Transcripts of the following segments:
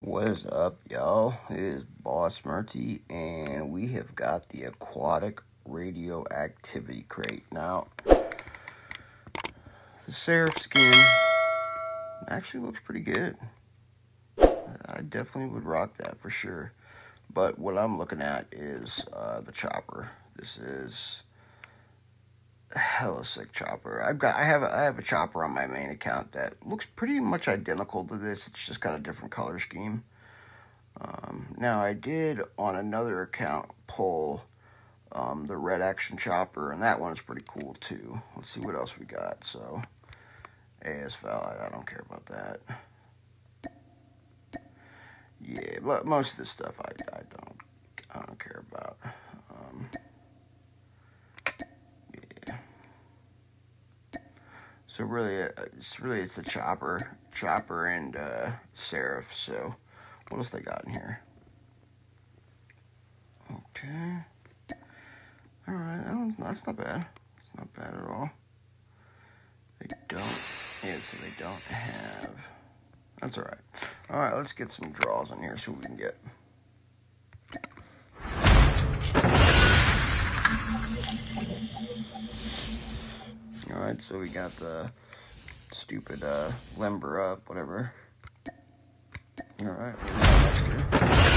What is up, y'all? It is Boss Murty, and we have got the Aquatic Radioactivity Crate. Now, the Seraph skin actually looks pretty good. I definitely would rock that for sure. But what I'm looking at is the chopper. This is a hella sick chopper. I have a chopper on my main account that looks pretty much identical to this. It's just got a different color scheme. Now I did on another account pull the Red Action chopper, and that one's pretty cool too. Let's see what else we got. So ASVAL, I don't care about that. Yeah, but most of this stuff I don't care about. Yeah. So really, it's the chopper and Seraph. So what else they got in here? Okay. All right, that's not bad. It's not bad at all. They don't have. That's all right. All right, let's get some draws in here, see what we can get. All right, so we got the stupid limber up, whatever. All right, what do we got next here?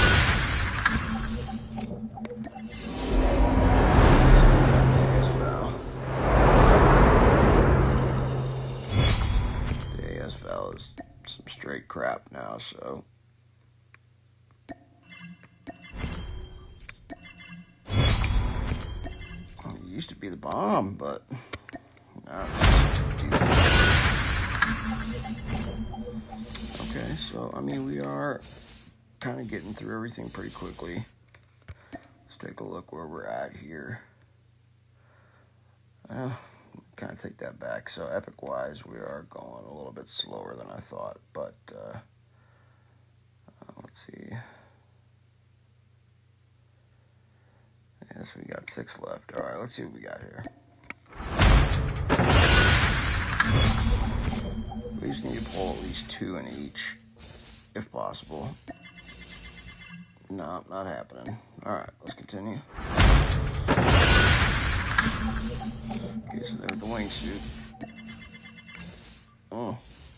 The ASVAL is some straight crap now, so. Well, it used to be the bomb, but now it's just okay, so I mean, we are kind of getting through everything pretty quickly. Let's take a look where we're at here. Kind of take that back. So epic wise, we are going a little bit slower than I thought, but let's see. Yes, we got 6 left. All right, let's see what we got here. We just need to pull at least 2 in each, if possible. No, not happening. All right, let's continue. Okay, so there's the wingsuit. Oh.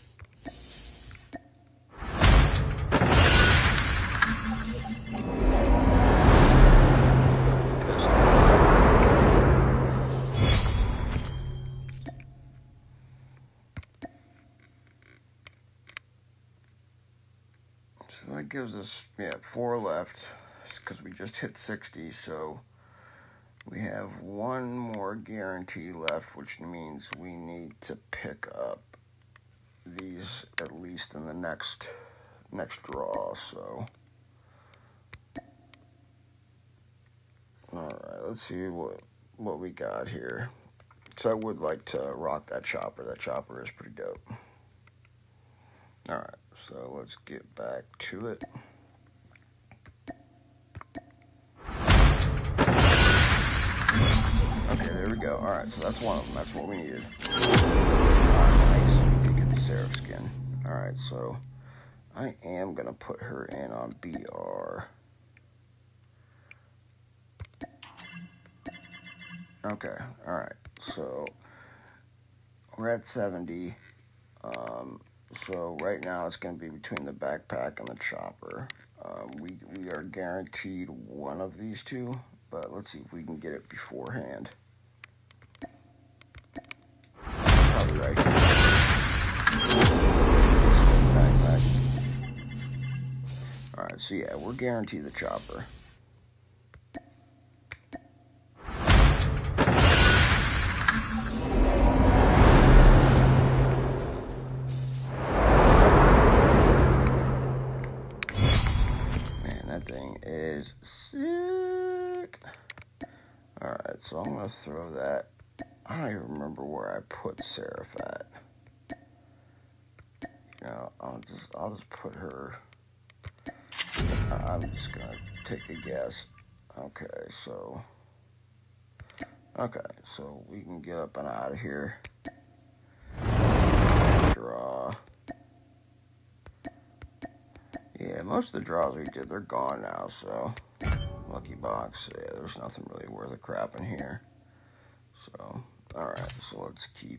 So that gives us, 4 left, because we just hit 60, so we have 1 more guarantee left, which means we need to pick up these at least in the next draw, so. Alright, let's see what we got here. So I would like to rock that chopper. That chopper is pretty dope. Alright, so let's get back to it. Okay, there we go. Alright, so that's one of them. That's what we needed. Nice. We did get the Seraph skin. Alright, so I am going to put her in on BR. Okay, alright. So we're at 70. So right now it's going to be between the backpack and the chopper. We are guaranteed one of these two, but let's see if we can get it beforehand. Probably right here. Alright, so yeah, we're guaranteed the chopper. That thing is sick. Alright, so I'm going to throw that. I don't even remember where I put Seraph at. You know, I'll just put her. I'm just going to take a guess. Okay, so we can get up and out of here. Draw. Yeah, most of the draws we did, they're gone now, so lucky box. Yeah, there's nothing really worth a crap in here. So, alright, so let's keep,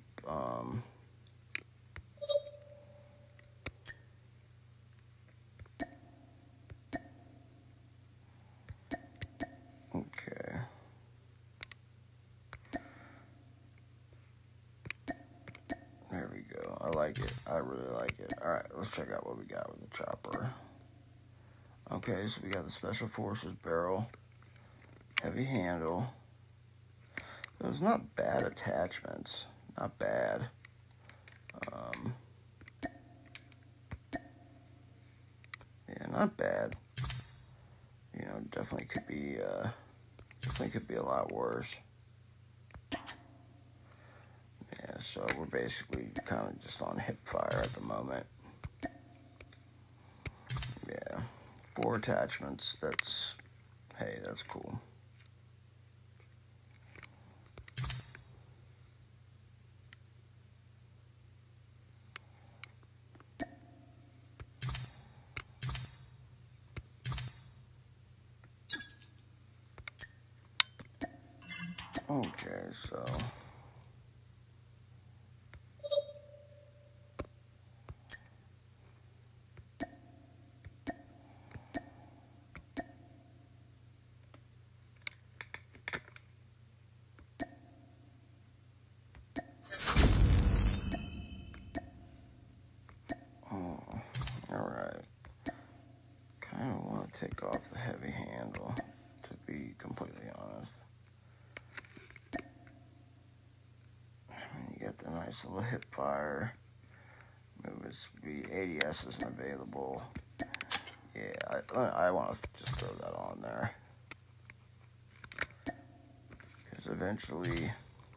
okay. There we go. I like it. I really like it. Alright, let's check out what we got with the chopper. Okay, so we got the Special Forces barrel, heavy handle. Those not bad attachments. Not bad. Yeah, not bad. You know, definitely could be a lot worse. Yeah, so we're basically kind of just on hip fire at the moment. Yeah, 4 attachments. Hey, that's cool. Okay, so alright. Kind of want to take off the heavy handle, to be completely honest. You get the nice little hip fire. The ADS isn't available. Yeah, I want to just throw that on there. Because eventually...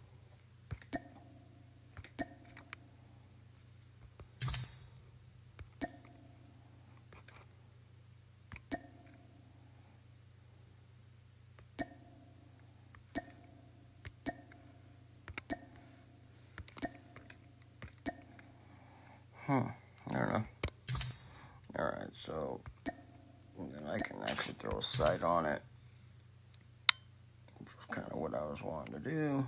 I don't know. Alright, so then I can actually throw a sight on it, which is kind of what I was wanting to do.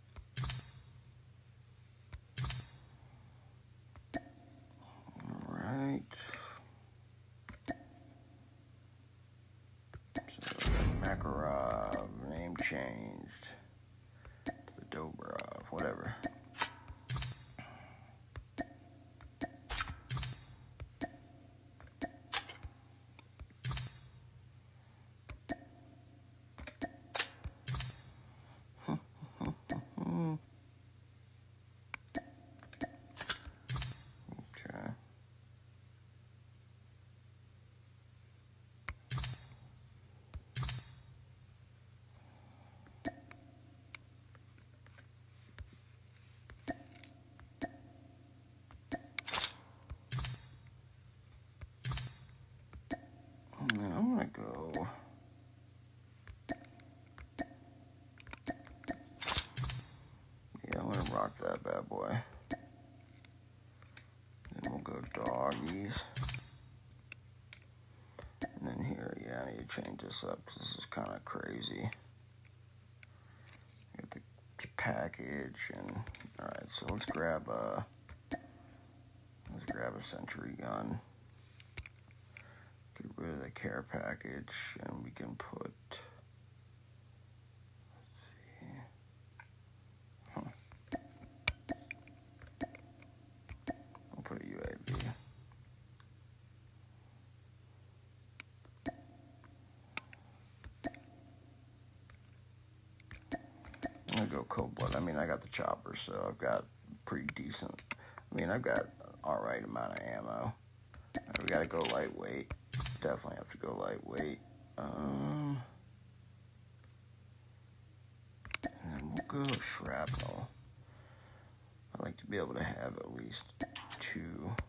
Alright. So Makarov, name changed to the Dobrov, whatever. And then I'm going to go... Yeah, I'm going to rock that bad boy. Then we'll go doggies. And then here, yeah, I need to change this up because this is kind of crazy. Get the package and... Alright, so let's grab a sentry gun. Get rid of the care package, and we can put, I'll put a UAV. I'm gonna go cold blood. I mean, I got the chopper, so I've got pretty decent. I mean, I've got alright amount of ammo. We gotta go lightweight. Definitely have to go lightweight. And then we'll go shrapnel. I like to be able to have at least 2.